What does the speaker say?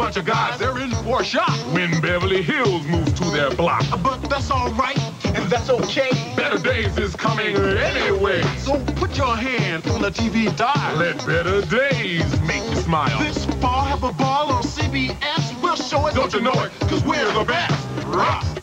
bunch of guys, they're in for a shock when Beverly Hills moves to their block. But that's all right, and that's okay. Better Days is coming anyway. So put your hand on the TV dial. Let Better Days make you smile. This fall, have a ball on CBS. We'll show it. Don't you know it? 'Cause we're the best. Rock.